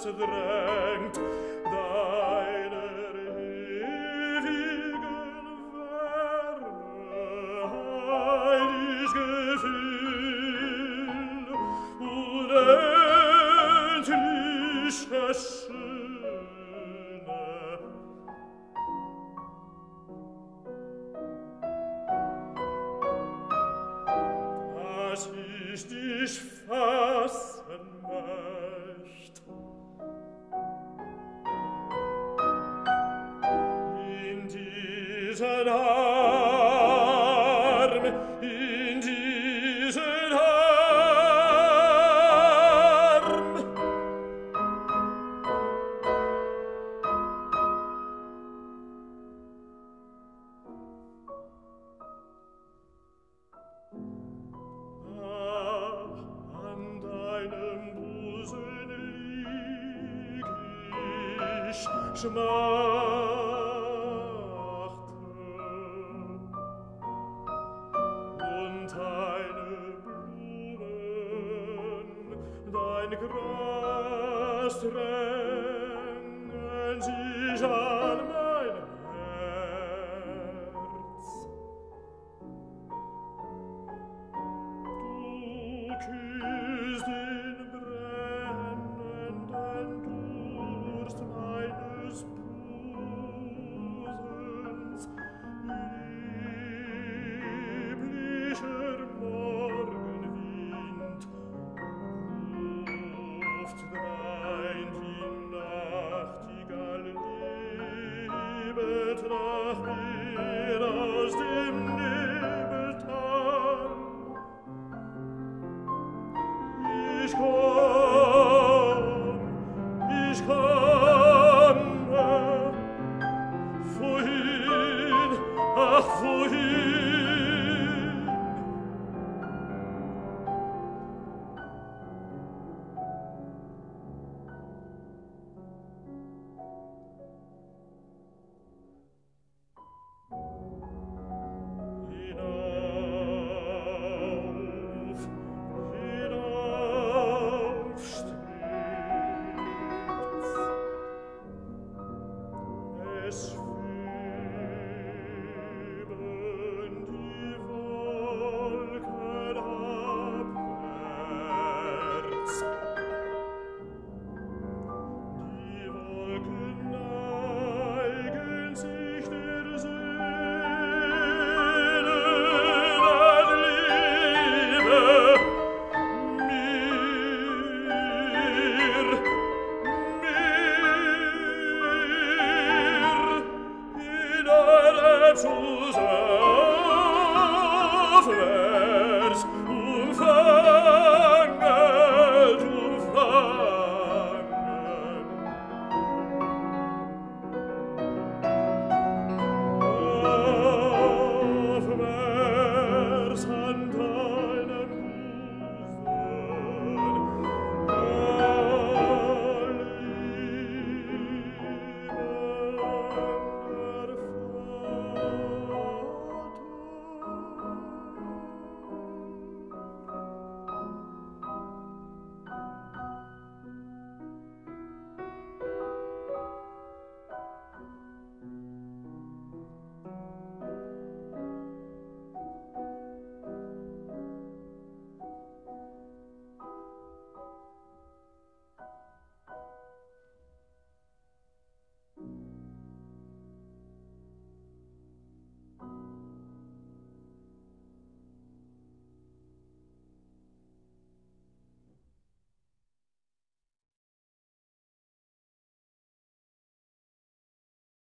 drängt deiner ewigen Wärme heilig Gefühl unendliche Schöne. Dass ich dich fassen möcht in diesen Arm, in diesen Arm. An deinem Busen lieg ich, schmachte, und deine Blumen, dein Gras drängen sich an mein Herz. Du küsst den brennenden Durst meines Busens, lieblicher Morgenwind ruft drein die Nachtigall liebet nach mir aus dem